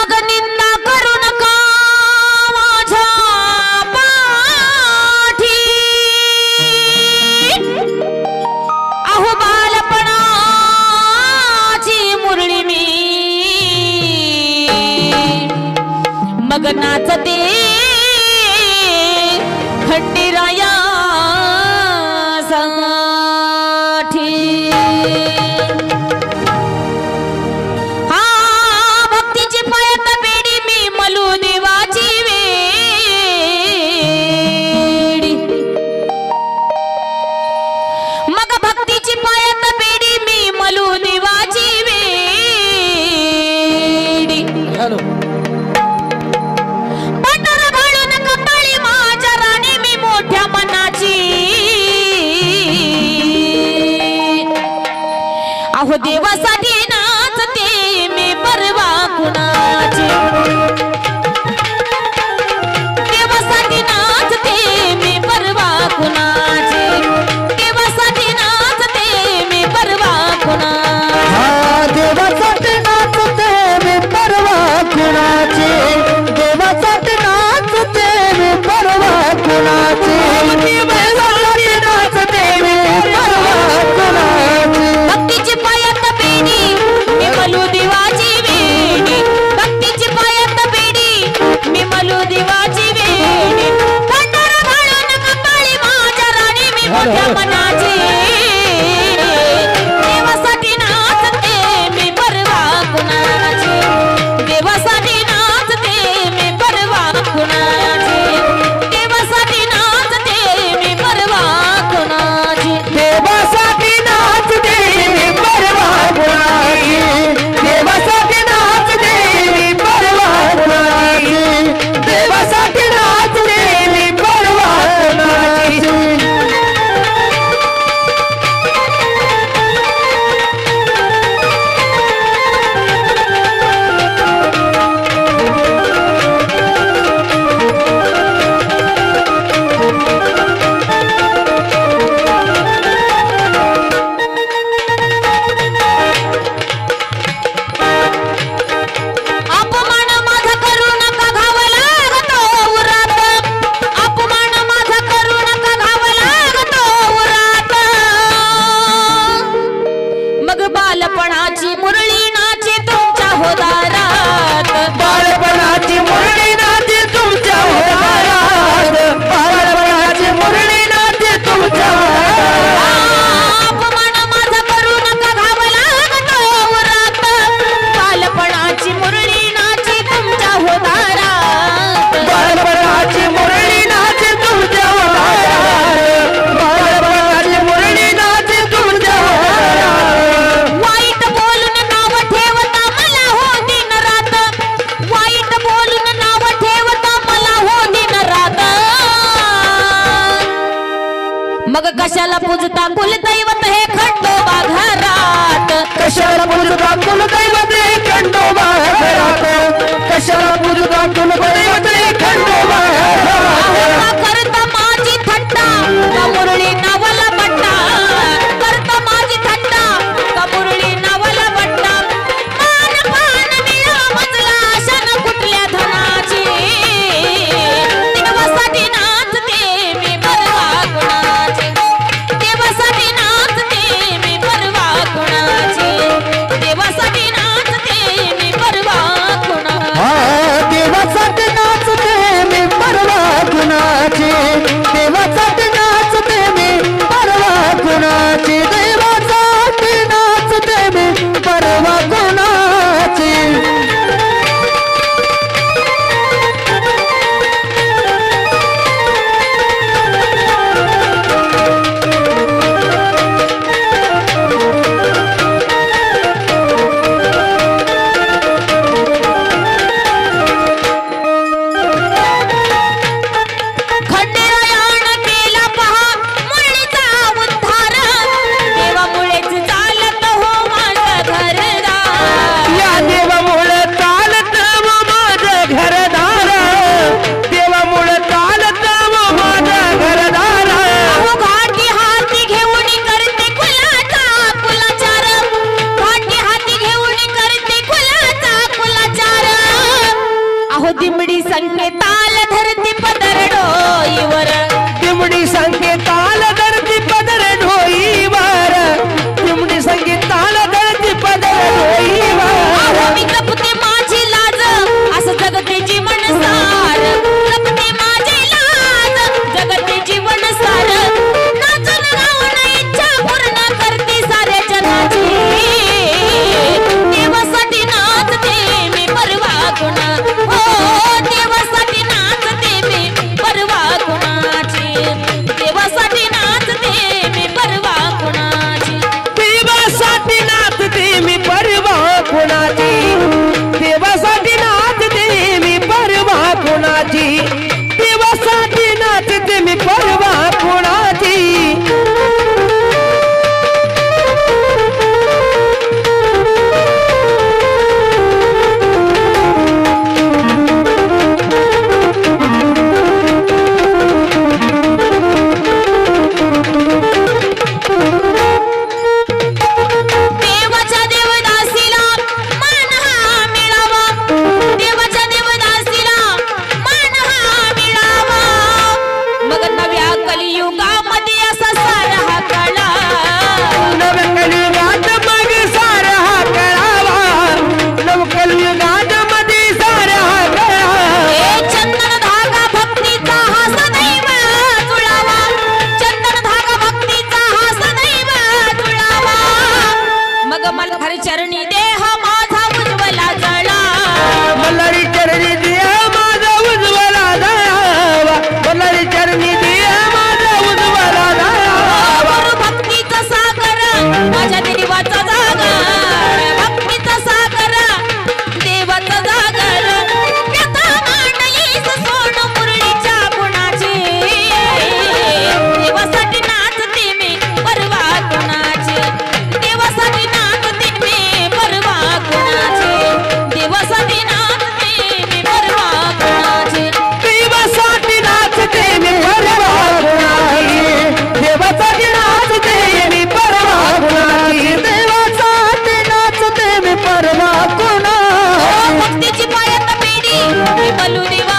मग निंदा करू नका माझ्या पाठी अहो बालपणाची मुरळी मी मग नाचते खंडेराया अहो देवासाठी नाचते मी परवा कुणाची देवासाठी नाचते मी परवा कुणाची देवासाठी नाचते मी परवा कुणाची देवासाठी नाचते मी परवा कुणाची देवासाठी नाचते मी परवा कुणाची देवासाठी नाचते मी परवा कुणाची भक्तीची पायात बेडी मी मलू देवाची वेडी भक्तीची पायात बेडी मी मलू देवाची वेडी भंडारा घालून कपाळी माझ्या राणी मी मोठ्या मनाची देवासाठी नाचते मी परवा कुणाची देवासाठी नाचते मी परवा कुणाची देवासाठी नाचते मी परवा कुणाची देवासाठी नाचते मी परवा कुणाची देवासाठी नाचते मी परवा कुणाची देवासाठी नाचते मी परवा कुणाची अपमान माझा करू नका घावला गतो उरात अपमान माझा करू नका घावला गतो उरात मग बालपणाची मुरळी नाचे तुमच्या होदारात बालपणाची मुरळी नाचे तुमच्या होदारात बालपणाची मुरळी नाचे तुमच्या अपमान माझा करू नका घावला गतो उरात बालपणाची मुरळी नाचे तुमच्या होदारात बालपणाची मुरळी नाचे तुमच्या होदारात बालपणाची मुरळी नाचे तुमच्या होदारात वाईट बोलून नाव ठेवता मला हो दिन रात वाईट बोलून नाव ठेवता मला हो दिन रात मग कशाला पूजता कुलदैवत हे खंडोबा घरात कशाला पूजता कुलदैवत हे खंडोबा घरात कशाला पूजता कुलदैवत हे खंडोबा घरात का करता माझी थट्टा का मुरळी नावाला बट्टा करता माझी थट्टा का मुरळी नावाला बट्टा मान पान मिळा मजला शन कुठल्या धनाची देवासाठी नाचते मी परवा कुणाची देवासाठी नाचते मी परवा कुणाची देवासाठी नाचते मी परवा संकेताल धरती पदर डोईवर चिमणी संकेताल धरती पदर डोईवर चिमणी संकेताल धरती पदर डोईवर मी लपते माझी लाज असं जगते जीवन सार लपते माझी लाज जगते जीवन सार नाचून गाऊन इच्छा पूर्ण करते साऱ्या जनाची देवासाठी नाचते मी परवा कुणा हो देवासाठी नाचते मी परवा कुणाची देवासाठी नाचते मी परवा कुणाची देवासाठी नाचते मी परवा कुणाची देवासाठी नाचते मी परवा कुणाची देवासाठी नाचते मी परवा कुणाची देवाच्या देवदासीला मान हा मिळावा देवाच्या देवदासीला मान हा मिळावा मग नव्या कलियुगामध्ये असा सारा हा कळा नवकलियुगात मग सारा हा कळावा नवकलियुगात मध्ये सारा हा कळावा चंदन धागा भक्तीचा हा सदैव जुळावा चंदन धागा भक्तीचा हा सदैव जुळावा मग मल्हारी चरणी देह माझा उज्ज्वला जळा मल्हारी चरणी देह माझा उज्ज्वला जावा मल्हारी चरणी देह माझा उज्ज्वला जावा गुरु भक्तीचा सागर माझ्या देवाचा जागर भक्तीचा सागर देवाचा जागर व्यथा मांडलीस सोड मुरळीच्या गुणाची देवासाठी नाचते मी परवा कुणाची देवासाठी नाचते मी परवा कुणाची देवासाठी नाचते मी परवा कुणाची देवासाठी नाचते मी परवा कुणाची देवासाठी नाचते मी परवा कुणाची देवासाठी नाचते मी परवा कुणाची भक्तीची पायात पेढी मी बलू देवा